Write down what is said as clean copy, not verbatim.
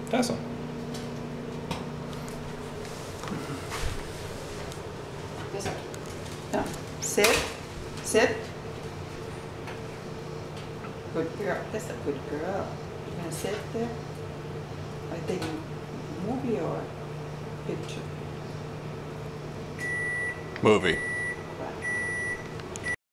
Tessa. Tessa. No. Sit. Sit. Good girl. That's a good girl. You gonna sit there? Are they movie or picture? Movie.